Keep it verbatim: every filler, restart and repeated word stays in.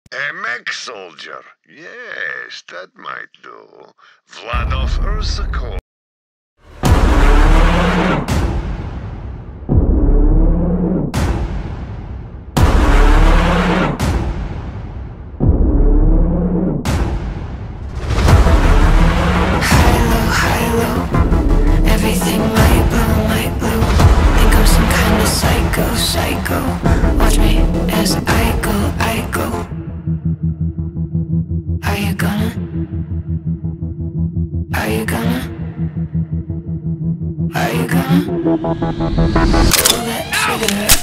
A mech soldier. Yes, that might do. Vladov Ursakov. Psycho, psycho, watch me as I go, I go. Are you gonna? Are you gonna? Are you gonna? Pull that trigger.